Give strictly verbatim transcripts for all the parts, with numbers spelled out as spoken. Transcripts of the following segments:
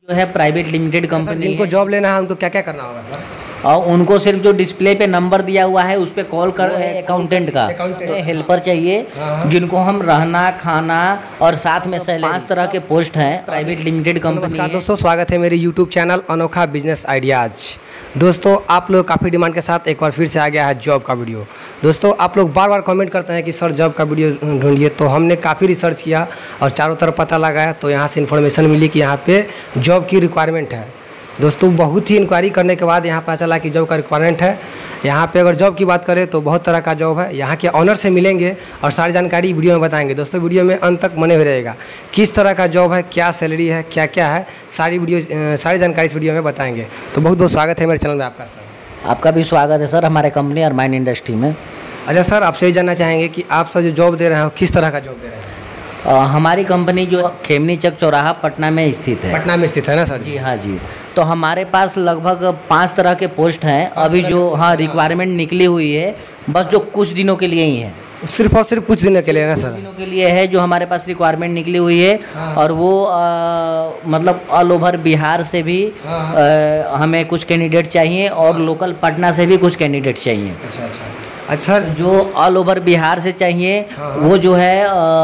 जो है private limited company. जिनको जॉब लेना है उनको क्या क्या करना होगा सर? और उनको सिर्फ जो डिस्प्ले पे नंबर दिया हुआ है उस पर कॉल कर, अकाउंटेंट का हेल्पर चाहिए, जिनको हम रहना खाना और साथ में पांच तरह के पोस्ट हैं प्राइवेट लिमिटेड कंपनी। नमस्कार दोस्तों, स्वागत है मेरे यूट्यूब चैनल अनोखा बिजनेस आइडियाज। दोस्तों आप लोग काफ़ी डिमांड के साथ एक बार फिर से आ गया है जॉब का वीडियो। दोस्तों आप लोग बार बार कमेंट करते हैं कि सर जॉब का वीडियो ढूंढिए, तो हमने काफ़ी रिसर्च किया और चारों तरफ पता लगाया, तो यहाँ से इन्फॉर्मेशन मिली कि यहाँ पे जॉब की रिक्वायरमेंट है। दोस्तों बहुत ही इंक्वायरी करने के बाद यहाँ पता चला कि जॉब का रिक्वायरमेंट है। यहाँ पे अगर जॉब की बात करें तो बहुत तरह का जॉब है। यहाँ के ऑनर से मिलेंगे और सारी जानकारी वीडियो में बताएंगे। दोस्तों वीडियो में अंत तक बने हुए रहेगा, किस तरह का जॉब है, क्या सैलरी है, क्या क्या है, सारी वीडियो सारी जानकारी इस वीडियो में बताएंगे। तो बहुत बहुत स्वागत है मेरे चैनल में आपका सर। आपका भी स्वागत है सर हमारे कंपनी और माइन इंडस्ट्री में। अच्छा सर, आपसे ये जानना चाहेंगे कि आप सर जो जॉब दे रहे हो किस तरह का जॉब दे रहे हैं? आ, हमारी कंपनी जो खेमनी चक चौराहा पटना में स्थित है। पटना में स्थित है ना सर? जी हाँ जी। तो हमारे पास लगभग पांच तरह के पोस्ट हैं अभी जो हाँ रिक्वायरमेंट निकली हुई है, बस जो कुछ दिनों के लिए ही है, सिर्फ और सिर्फ कुछ दिनों के लिए ना सर? दिनों के लिए है जो हमारे पास रिक्वायरमेंट निकली हुई है। हाँ। और वो आ, मतलब ऑल ओवर बिहार से भी हाँ। आ, हमें कुछ कैंडिडेट चाहिए और हाँ। लोकल पटना से भी कुछ कैंडिडेट चाहिए। अच्छा अच्छा अच्छा सर, जो ऑल ओवर बिहार से चाहिए हाँ। वो जो है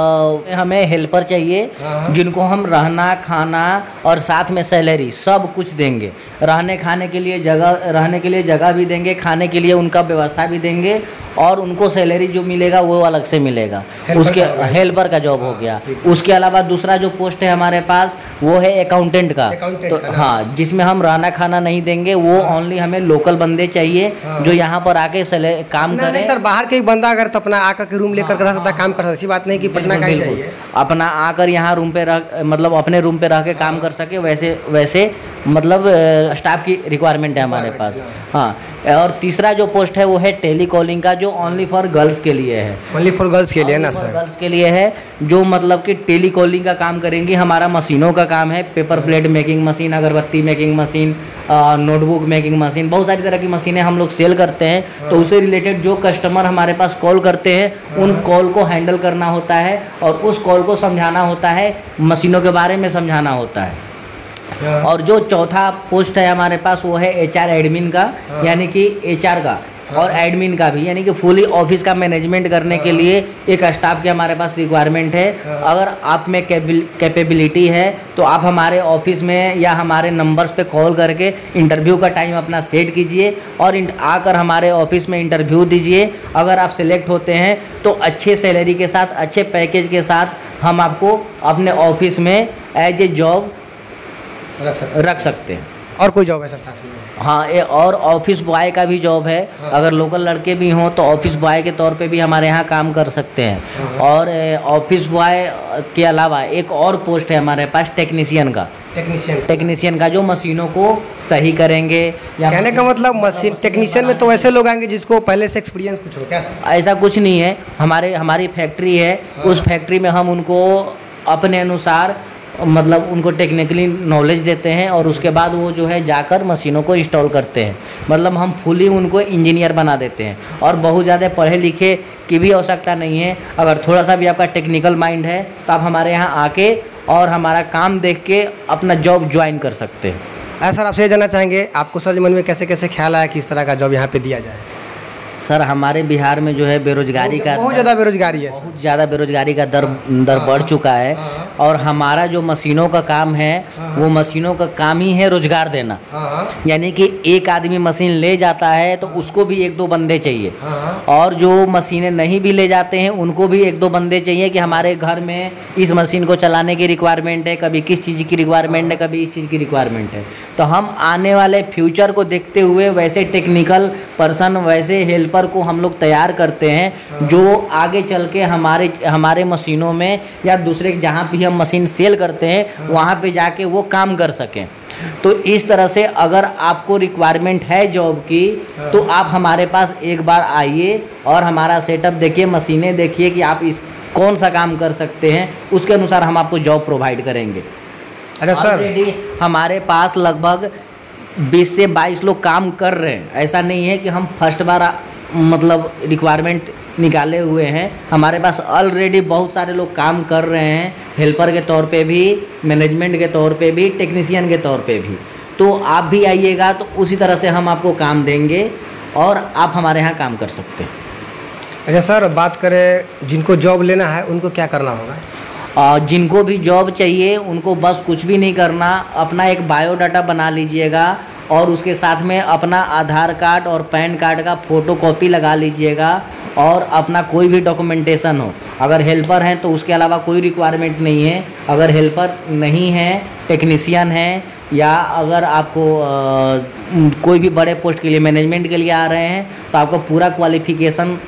आ, हमें हेल्पर चाहिए हाँ। जिनको हम रहना खाना और साथ में सैलरी सब कुछ देंगे। रहने खाने के लिए जगह रहने के लिए जगह भी देंगे, खाने के लिए उनका व्यवस्था भी देंगे और उनको सैलरी जो मिलेगा वो अलग से मिलेगा। उसके हेल्पर का जॉब हो गया। उसके अलावा दूसरा जो पोस्ट है हमारे पास वो है अकाउंटेंट का। तो हाँ, जिसमें हम रहना खाना नहीं देंगे, वो ओनली हमें लोकल बंदे चाहिए जो यहाँ पर आके काम करें। नहीं सर, बाहर के एक बंदा अगर तो अपना आकर के रूम लेकर रह सकता, काम कर सकता, ऐसी बात नहीं कि पटना का ही चाहिए। अपना आकर यहाँ रूम पे रह मतलब अपने रूम पे रह के काम कर सके, वैसे वैसे मतलब स्टाफ की रिक्वायरमेंट है हमारे पास। हाँ, और तीसरा जो पोस्ट है वो है टेली कॉलिंग का, जो ओनली फॉर गर्ल्स के लिए है। ओनली फॉर गर्ल्स के लिए ना सर? गर्ल्स के लिए है, जो मतलब कि टेली कॉलिंग का काम करेंगे। हमारा मशीनों का काम है, पेपर प्लेट मेकिंग मशीन, अगरबत्ती making machine, notebook making machine, बहुत सारी तरह की मशीनें हम लोग सेल करते हैं। तो उससे रिलेटेड जो कस्टमर हमारे पास कॉल करते हैं उन कॉल को हैंडल करना होता है और उस कॉल को समझाना होता है, मशीनों के बारे में समझाना होता है। और जो चौथा पोस्ट है हमारे पास वो है एचआर एडमिन का, यानी कि एचआर का और एडमिन का भी, यानी कि फुली ऑफिस का मैनेजमेंट करने के लिए एक स्टाफ की हमारे पास रिक्वायरमेंट है। अगर आप में कैपेबिलिटी है तो आप हमारे ऑफिस में या हमारे नंबर्स पे कॉल करके इंटरव्यू का टाइम अपना सेट कीजिए और आकर हमारे ऑफिस में इंटरव्यू दीजिए। अगर आप सिलेक्ट होते हैं तो अच्छे सैलरी के साथ, अच्छे पैकेज के साथ हम आपको अपने ऑफिस में एज ए जॉब रख सकते रख सकते हैं। और कोई जॉब है सर साथ में? हाँ, ये और ऑफिस बॉय का भी जॉब है। हाँ। अगर लोकल लड़के भी हों तो ऑफिस बॉय के तौर पे भी हमारे यहाँ काम कर सकते हैं। हाँ। और ऑफिस बॉय के अलावा एक और पोस्ट है हमारे पास टेक्नीशियन का। टेक्नीशियन टेक्नीशियन का, जो मशीनों को सही करेंगे। या कहने का मतलब मशीन टेक्नीशियन में तो ऐसे लोग आएंगे जिसको पहले से एक्सपीरियंस कुछ हो क्या सर? ऐसा कुछ नहीं है। हमारे हमारी फैक्ट्री है। हाँ। उस फैक्ट्री में हम उनको अपने अनुसार मतलब उनको टेक्निकली नॉलेज देते हैं और उसके बाद वो जो है जाकर मशीनों को इंस्टॉल करते हैं। मतलब हम फुली उनको इंजीनियर बना देते हैं और बहुत ज़्यादा पढ़े लिखे की भी आवश्यकता नहीं है। अगर थोड़ा सा भी आपका टेक्निकल माइंड है तो आप हमारे यहाँ आके और हमारा काम देख के अपना जॉब ज्वाइन कर सकते हैं। ऐसा सर, आपसे जानना चाहेंगे आपको सर मन में कैसे कैसे ख्याल आया कि इस तरह का जॉब यहाँ पे दिया जाए? सर हमारे बिहार में जो है बेरोजगारी का बहुत ज़्यादा बेरोजगारी है, बहुत ज़्यादा बेरोजगारी का दर दर बढ़ चुका है। और हमारा जो मशीनों का काम है वो मशीनों का काम ही है रोजगार देना। यानी कि एक आदमी मशीन ले जाता है तो उसको भी एक दो बंदे चाहिए, और जो मशीनें नहीं भी ले जाते हैं उनको भी एक दो बंदे चाहिए कि हमारे घर में इस मशीन को चलाने की रिक्वायरमेंट है, कभी किस चीज़ की रिक्वायरमेंट है, कभी इस चीज़ की रिक्वायरमेंट है। तो हम आने वाले फ्यूचर को देखते हुए वैसे टेक्निकल पर्सन, वैसे हेल्पर को हम लोग तैयार करते हैं जो आगे चल के हमारे हमारे मशीनों में या दूसरे जहाँ भी हम मशीन सेल करते हैं वहाँ पे जाके वो काम कर सकें। तो इस तरह से अगर आपको रिक्वायरमेंट है जॉब की तो आप हमारे पास एक बार आइए और हमारा सेटअप देखिए, मशीनें देखिए कि आप इस कौन सा काम कर सकते हैं, उसके अनुसार हम आपको जॉब प्रोवाइड करेंगे। अच्छा सर, ऑलरेडी हमारे पास लगभग बीस से बाईस लोग काम कर रहे हैं। ऐसा नहीं है कि हम फर्स्ट बार मतलब रिक्वायरमेंट निकाले हुए हैं। हमारे पास ऑलरेडी बहुत सारे लोग काम कर रहे हैं, हेल्पर के तौर पे भी, मैनेजमेंट के तौर पे भी, टेक्नीशियन के तौर पे भी। तो आप भी आइएगा तो उसी तरह से हम आपको काम देंगे और आप हमारे यहाँ काम कर सकते हैं। अच्छा सर, बात करें जिनको जॉब लेना है उनको क्या करना होगा? आ, जिनको भी जॉब चाहिए उनको बस कुछ भी नहीं करना, अपना एक बायोडाटा बना लीजिएगा और उसके साथ में अपना आधार कार्ड और पैन कार्ड का फ़ोटोकॉपी लगा लीजिएगा और अपना कोई भी डॉक्यूमेंटेशन हो। अगर हेल्पर हैं तो उसके अलावा कोई रिक्वायरमेंट नहीं है। अगर हेल्पर नहीं है, टेक्नीशियन है, या अगर आपको आ, कोई भी बड़े पोस्ट के लिए, मैनेजमेंट के लिए आ रहे हैं तो आपको पूरा क्वालिफ़िकेशन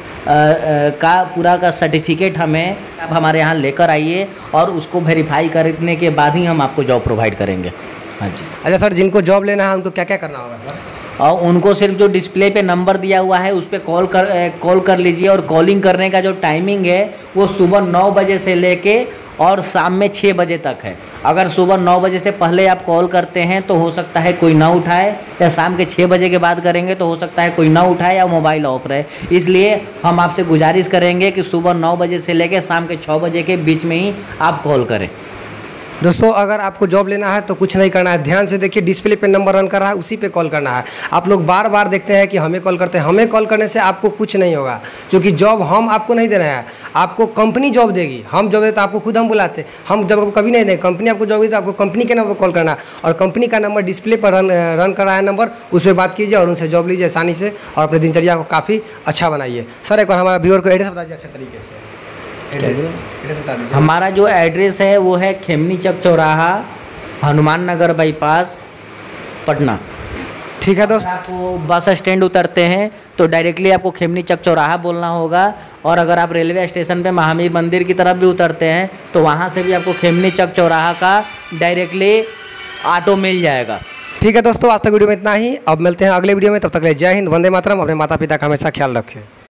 का पूरा का सर्टिफिकेट हमें आप हमारे यहाँ लेकर आइए और उसको वेरीफाई करने के बाद ही हम आपको जॉब प्रोवाइड करेंगे। हाँ जी। अच्छा सर, जिनको जॉब लेना है उनको क्या क्या करना होगा सर? और उनको सिर्फ जो डिस्प्ले पे नंबर दिया हुआ है उस पर कॉल कर कॉल कर लीजिए। और कॉलिंग करने का जो टाइमिंग है वो सुबह नौ बजे से लेके और शाम में छः बजे तक है। अगर सुबह नौ बजे से पहले आप कॉल करते हैं तो हो सकता है कोई ना उठाए, या शाम के छः बजे के बाद करेंगे तो हो सकता है कोई ना उठाए या मोबाइल ऑफ रहे। इसलिए हम आपसे गुजारिश करेंगे कि सुबह नौ बजे से लेकर शाम के छः बजे के बीच में ही आप कॉल करें। दोस्तों, अगर आपको जॉब लेना है तो कुछ नहीं करना है, ध्यान से देखिए डिस्प्ले पे नंबर रन कर रहा है, उसी पे कॉल करना है। आप लोग बार बार देखते हैं कि हमें कॉल करते हैं, हमें कॉल करने से आपको कुछ नहीं होगा, क्योंकि जॉब हम आपको नहीं दे रहे हैं, आपको कंपनी जॉब देगी। हम जॉब देते तो आपको खुद हम बुलाते, हम जब आपको कभी नहीं दें, कंपनी आपको जॉब देती तो आपको कंपनी के नंबर पर कॉल करना है और कंपनी का नंबर डिस्प्ले पर रन रन कर रहा है नंबर, उस पर बात कीजिए और उनसे जॉब लीजिए आसानी से और अपनी दिनचर्या को काफ़ी अच्छा बनाइए। सर, एक बार हमारा व्यूअर को एड्रेस बता दीजिए अच्छे तरीके से। एड्रेस एड्रेस बता दीजिए। हमारा जो एड्रेस है वो है खेमनी चक चौराहा, हनुमान नगर बाईपास, पटना। ठीक है दोस्त, आपको बस स्टैंड उतरते हैं तो डायरेक्टली आपको खेमनी चक चौराहा बोलना होगा। और अगर आप रेलवे स्टेशन पे महावीर मंदिर की तरफ भी उतरते हैं तो वहाँ से भी आपको खेमनी चक चौराहा का डायरेक्टली ऑटो मिल जाएगा। ठीक है दोस्तों, आज तक वीडियो में इतना ही। अब मिलते हैं अगले वीडियो में, तब तक के लिए जय हिंद, वंदे मातरम। अपने माता पिता का हमेशा ख्याल रखें।